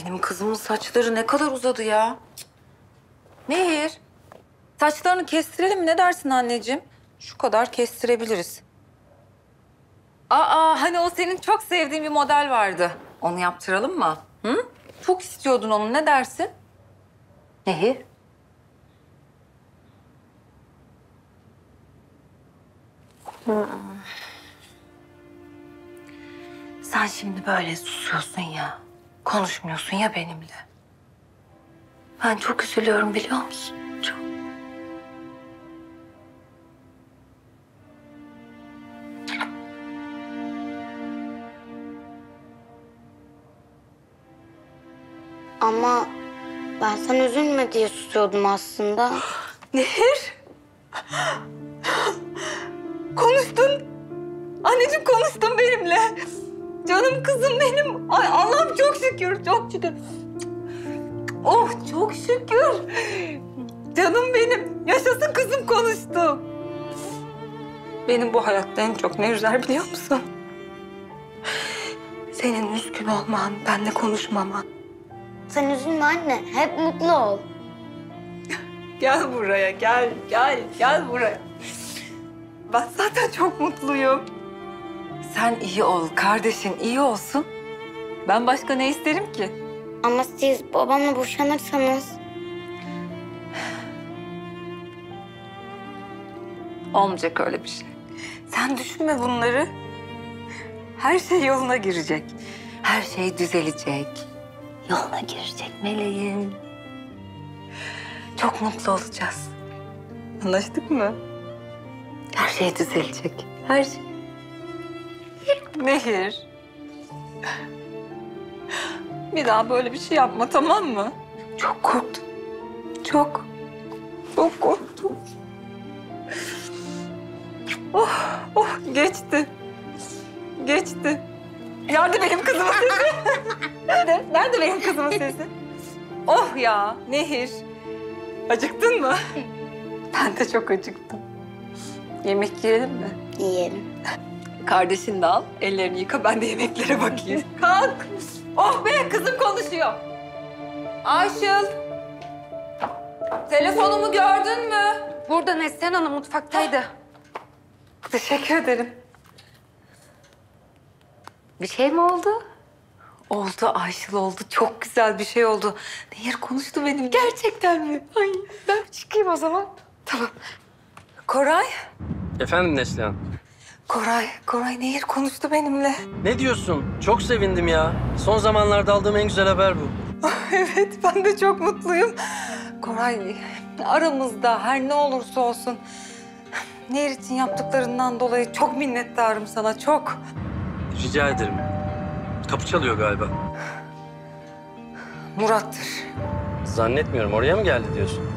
Benim kızımın saçları ne kadar uzadı ya. Nehir, saçlarını kestirelim mi? Ne dersin anneciğim? Şu kadar kestirebiliriz. Hani o senin çok sevdiğin bir model vardı. Onu yaptıralım mı? Hı? Çok istiyordun onu. Ne dersin? Nehir? Sen şimdi böyle susuyorsun ya. Konuşmuyorsun ya benimle. Ben çok üzülüyorum biliyor musun? Çok. Ama ben sen üzülme diye susuyordum aslında. Nehir. Konuştun. Anneciğim konuştun benimle. Canım kızım benim. Ay Allah'ım çok şükür, çok şükür. Oh çok şükür. Canım benim. Yaşasın kızım konuştu. Benim bu hayatta en çok ne üzer biliyor musun? Senin üzgün olman, benimle konuşmaman. Sen üzülme anne, hep mutlu ol. Gel buraya, gel buraya. Ben zaten çok mutluyum. Sen iyi ol, kardeşin iyi olsun. Ben başka ne isterim ki? Ama siz babamla boşanırsanız... Olmayacak öyle bir şey. Sen düşünme bunları. Her şey yoluna girecek. Her şey düzelecek. Yoluna girecek meleğim. Çok mutlu olacağız. Anlaştık mı? Her şey düzelecek. Her şey. Nehir. Bir daha böyle bir şey yapma tamam mı? Çok korktum. Çok. Çok korktum. Oh geçti. Geçti. Nerede benim kızımın sesi? Nerede benim kızımın sesi? Oh ya Nehir. Acıktın mı? Ben de çok acıktım. Yemek yiyelim mi? Yiyelim. Kardeşini de al, ellerini yıka, ben de yemeklere bakayım. Kalk! Oh be, kızım konuşuyor. Ayşıl! Telefonumu gördün mü? Burada Neslihan Hanım mutfaktaydı. Teşekkür ederim. Bir şey mi oldu? Oldu Ayşıl oldu. Çok güzel bir şey oldu. Nehir konuştu benimle. Gerçekten mi? Ay ben çıkayım o zaman. Tamam. Koray. Efendim Neslihan? Koray Nehir konuştu benimle. Ne diyorsun? Çok sevindim ya. Son zamanlarda aldığım en güzel haber bu. Evet, ben de çok mutluyum. Koray, aramızda her ne olursa olsun... Nehir için yaptıklarından dolayı çok minnettarım sana, çok. Rica ederim. Kapı çalıyor galiba. Murat'tır. Zannetmiyorum. Oraya mı geldi diyorsun?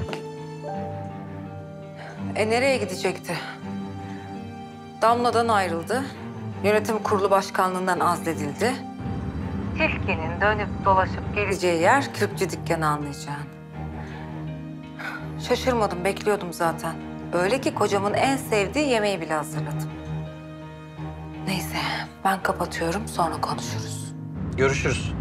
Nereye gidecekti? Damla'dan ayrıldı. Yönetim kurulu başkanlığından azledildi. Tilki'nin dönüp dolaşıp geleceği yer kürkçü dükkanı anlayacağın. Şaşırmadım, bekliyordum zaten. Öyle ki kocamın en sevdiği yemeği bile hazırladım. Neyse, ben kapatıyorum, sonra konuşuruz. Görüşürüz.